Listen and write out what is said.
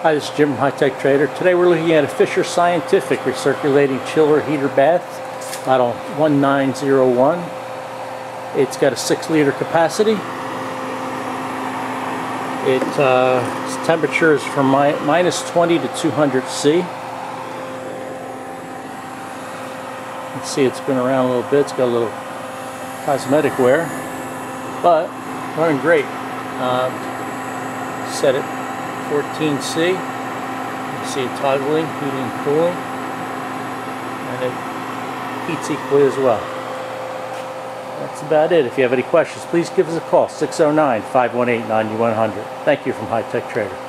Hi, this is Jim from High Tech Trader. Today we're looking at a Fisher Scientific recirculating chiller heater bath, model 1901. It's got a 6-liter capacity. Its temperature is from minus 20 to 200 C. You can see it's been around a little bit. It's got a little cosmetic wear, but running great. Set it 14C. You can see it toggling, heating and cooling, and it heats equally as well. That's about it. If you have any questions, please give us a call, 609-518-9100. Thank you from High Tech Trader.